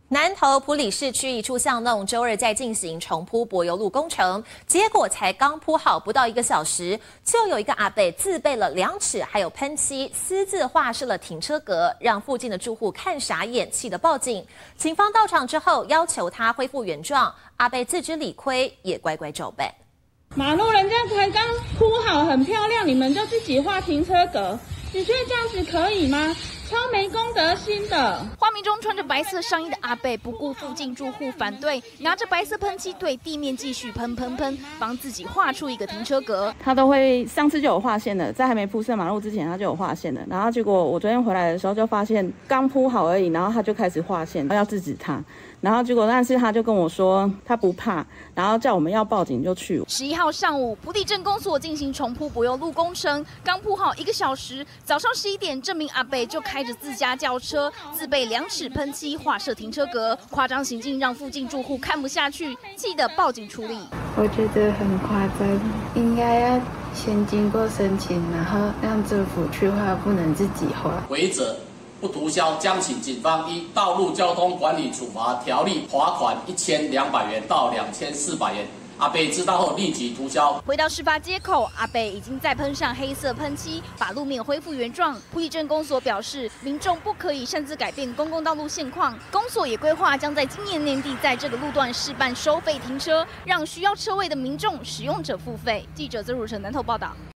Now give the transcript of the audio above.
南投埔里市区一处巷弄周日在进行重铺柏油路工程，结果才刚铺好不到1个小时，就有一个阿伯自备了量尺还有喷漆，私自画设了停车格，让附近的住户看傻眼，气得报警。警方到场之后要求他恢复原状，阿伯自知理亏，也乖乖照办。 马路人家才刚铺好很漂亮，你们就自己画停车格，你觉得这样子可以吗？超没公德心的！ 画面中穿着白色上衣的阿伯不顾附近住户反对，拿着白色喷漆对地面继续喷，帮自己画出一个停车格。 他都会上次就有划线的，在还没铺设马路之前他就有划线的。然后结果我昨天回来的时候就发现刚铺好而已，然后他就开始划线，要制止他。然后结果但是他就跟我说他不怕，然后叫我们要报警就去。 11号上午，埔里镇公所进行重铺柏油路工程，刚铺好1个小时，早上11点，这名阿伯就开着自家轿车，自备量尺喷漆画设停车格，夸张行径让附近住户看不下去，气得报警处理。 我觉得很夸张，应该要先经过申请，然后让政府去画，不能自己画。 违者不涂销，将请警方依《道路交通管理处罚条例》罚款1200元到2400元。阿伯知道后立即涂销。 回到事发街口，阿伯已经再喷上黑色喷漆，把路面恢复原状。埔里镇公所表示，民众不可以擅自改变公共道路现况。公所也规划将在今年年底在这个路段试办收费停车，让需要车位的民众使用者付费。记者曾汝成南投报道。